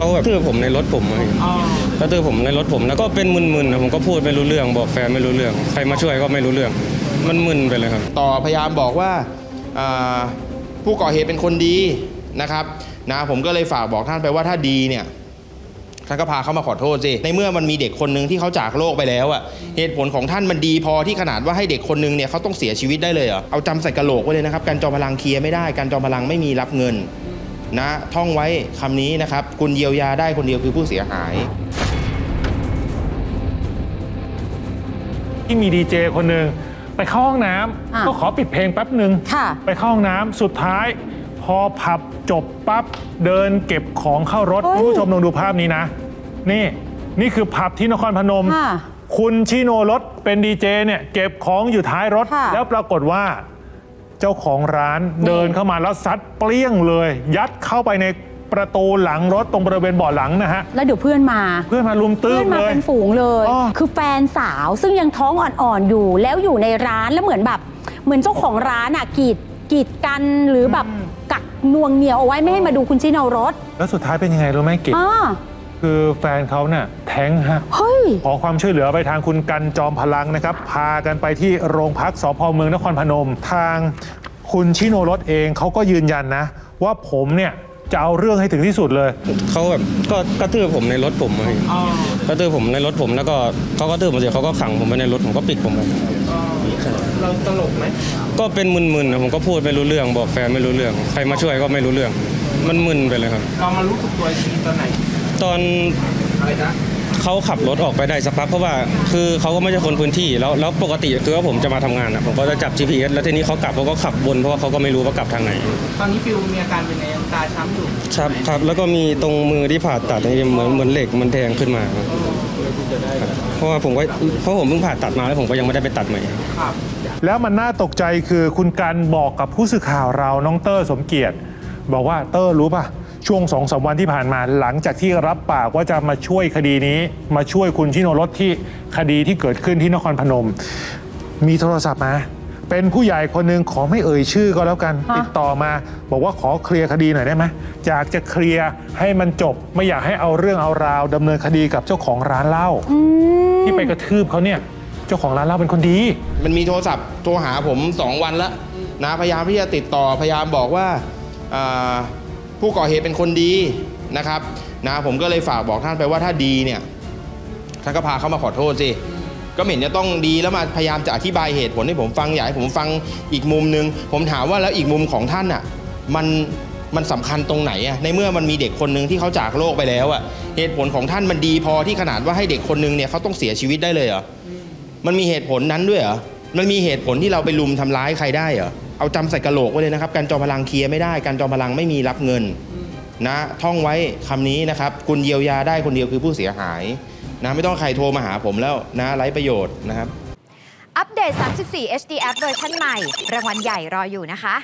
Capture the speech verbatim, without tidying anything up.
เขาแบบตื้อผมในรถผมอะไรก็ตื้อผมในรถผมแล้วก็เป็นมึนๆผมก็พูดไม่รู้เรื่องบอกแฟนไม่รู้เรื่องใครมาช่วยก็ไม่รู้เรื่องมันมึนไปเลยครับต่อพยายามบอกว่าผู้ก่อเหตุเป็นคนดีนะครับนะผมก็เลยฝากบอกท่านไปว่าถ้าดีเนี่ยท่านก็พาเขามาขอโทษสิในเมื่อมันมีเด็กคนหนึ่งที่เขาจากโลกไปแล้วอะเหตุผลของท่านมันดีพอที่ขนาดว่าให้เด็กคนหนึ่งเนี่ยเขาต้องเสียชีวิตได้เลยเหรอเอาจำใส่กระโหลกไว้เลยนะครับการจอมพลังเคลียร์ไม่ได้การจอมพลังไม่มีรับเงินนะท่องไว้คำนี้นะครับคุณเยียวยาได้คนเดียวคือผู้เสียหายที่มีดีเจคนหนึ่งไปเข้าห้องน้ำก็ขอปิดเพลงแป๊บหนึ่งไปเข้าห้องน้ำสุดท้ายพอผับจบปั๊บเดินเก็บของเข้ารถคุณผู้ชมลองดูภาพนี้นะนี่นี่คือผับที่นครพนมคุณชิโนรถเป็นดีเจเนี่ยเก็บของอยู่ท้ายรถแล้วปรากฏว่าเจ้าของร้านเดินเข้ามาแล้วซัดเปรี้ยงเลยยัดเข้าไปในประตูหลังรถตรงบริเวณเบาะหลังนะฮะแล้วเดี๋ยวเพื่อนมาเพื่อนมาลุมตื้มเลยเพื่อนมาเป็นฝูงเลยคือแฟนสาวซึ่งยังท้องอ่อนๆอยู่แล้วอยู่ในร้านแล้วเหมือนแบบเหมือนเจ้าของร้านอ่ะกีดกีดกันหรือแบบกักนวงเหนียวเอาไว้ไม่ให้มาดูคุณชิโนรถแล้วสุดท้ายเป็นยังไงรู้ไหมกิ๊กคือแฟนเขาเนี่ยแท้งฮะขอความช่วยเหลือไปทางคุณกันจอมพลังนะครับพากันไปที่โรงพักสภ.เมืองนครพนมทางคุณชิโนรถเองเขาก็ยืนยันนะว่าผมเนี่ยจะเอาเรื่องให้ถึงที่สุดเลยเขาแบบก็กระทืบผมในรถผมอะไรกระทืบผมในรถผมแล้วก็เขาก็ทืบผมเสร็จเขาก็ขังผมไว้ในรถผมก็ปิดผมไปเราตลกไหมก็เป็นมึนๆผมก็พูดไม่รู้เรื่องบอกแฟนไม่รู้เรื่องใครมาช่วยก็ไม่รู้เรื่องมันมึนไปเลยครับตอนมารู้สึกตัวทีตอนไหนตอนอะไรนะเขาขับรถออกไปได้สักพักเพราะว่าคือเขาก็ไม่ใช่คนพื้นที่แล้วแล้วปกติคือว่าผมจะมาทำงานอ่ะผมก็จะจับ จี พี เอส แล้วทีนี้เขากลับเขาก็ขับวนเพราะว่าเขาก็ไม่รู้ว่ากลับทางไหนตอนนี้ฟิลมีอาการเป็นไงตาช้ำอยู่ครับครับแล้วก็มีตรงมือที่ผ่าตัดนี่เหมือนเหมือนเหล็กมันแทงขึ้นมาเพราะว่าผมก็เพราะผมเพิ่งผ่าตัดมาแล้วผมก็ยังไม่ได้ไปตัดใหม่ครับแล้วมันน่าตกใจคือคุณกันบอกกับผู้สื่อข่าวเราน้องเตอร์สมเกียรติบอกว่าเตอร์รู้ป่ะช่วงสองสามวันที่ผ่านมาหลังจากที่รับปากว่าจะมาช่วยคดีนี้มาช่วยคุณชิโนรถที่คดีที่เกิดขึ้นที่นครพนมมีโทรศัพท์มาเป็นผู้ใหญ่คนหนึ่งขอไม่เอ่ยชื่อก็แล้วกันติดต่อมาบอกว่าขอเคลียร์คดีหน่อยได้ไหมอยากจะเคลียร์ให้มันจบไม่อยากให้เอาเรื่องเอาราวดำเนินคดีกับเจ้าของร้านเหล้าที่ไปกระทืบเขาเนี่ยเจ้าของร้านเหล้าเป็นคนดีมันมีโทรศัพท์โทรหาผมสองวันแล้วนะพยายามที่จะติดต่อพยายามบอกว่าผู้ก่อเหตุเป็นคนดีนะครับนะผมก็เลยฝากบอกท่านไปว่าถ้าดีเนี่ยท่านก็พาเขามาขอโทษสิก็เห็นจะต้องดีแล้วมาพยายามจะอธิบายเหตุผลให้ผมฟังอยากให้ผมฟังอีกมุมนึงผมถามว่าแล้วอีกมุมของท่านอ่ะมันมันสำคัญตรงไหนอ่ะในเมื่อมันมีเด็กคนหนึ่งที่เขาจากโลกไปแล้วอ่ะเหตุผลของท่านมันดีพอที่ขนาดว่าให้เด็กคนหนึ่งเนี่ยเขาต้องเสียชีวิตได้เลยเหรอมันมีเหตุผลนั้นด้วยเหรอมันมีเหตุผลที่เราไปลุมทำร้ายใครได้เหรอเอาจำใส่กระโหลกไว้เลยนะครับการจอมพลังเคลียร์ไม่ได้การจอมพลังไม่มีรับเงินนะท่องไว้คำนี้นะครับคุณเยียวยาได้คนเดียวคือผู้เสียหายนะไม่ต้องใครโทรมาหาผมแล้วนะไร้ประโยชน์นะครับอัปเดต สามสิบสี่ เอช ดี App เวอร์ชันใหม่รางวัลใหญ่รออยู่นะคะ